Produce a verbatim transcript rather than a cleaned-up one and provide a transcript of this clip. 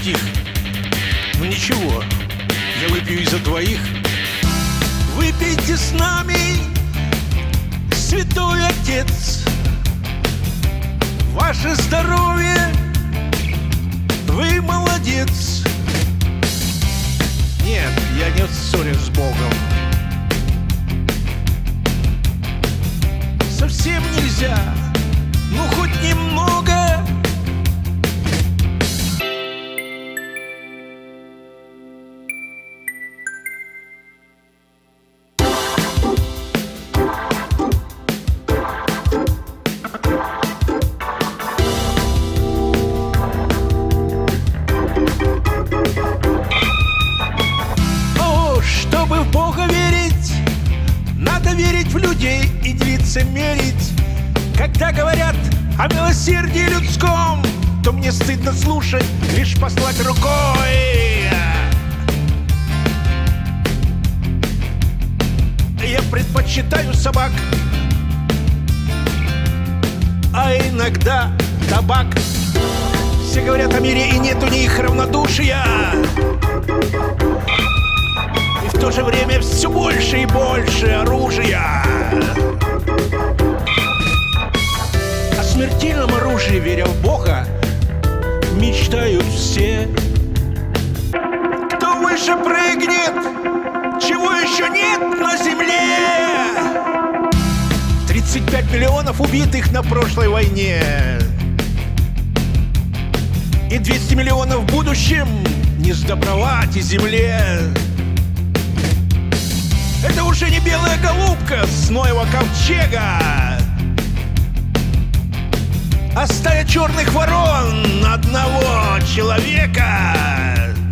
стих. Ну ничего, я выпью и за двоих. Выпейте с нами, святой отец, ваше здоровье, вы молодец. Нет, я не в ссоре с Богом. Совсем нельзя, ну хоть немного. Чтобы в Бога верить, надо верить в людей и лицемерить. Когда говорят о милосердии людском, то мне стыдно слушать, лишь послать рукой. Я предпочитаю собак, а иногда табак. Все говорят о мире, и нет у них равнодушия. В то же время все больше и больше оружия. О смертельном оружии, веря в Бога, мечтают все. Кто выше прыгнет, чего еще нет на земле? тридцать пять миллионов убитых на прошлой войне и двести миллионов в будущем не сдобровать и земле. Это уже не белая голубка с Ноева ковчега, а стая черных ворон одного человека.